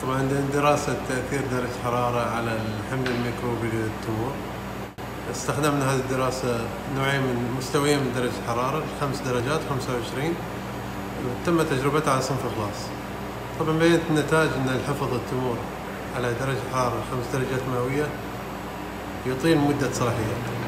طبعا دراسة تأثير درجة الحرارة على الحمل الميكروبي للتمور. استخدمنا هذه الدراسة نوعين من مستويين من درجة الحرارة، 5 درجات 25، وتم تجربتها على صنف إخلاص. طبعا بينت النتائج أن الحفظ التمور على درجة حرارة 5 درجات مئوية يطيل مدة صلاحيته.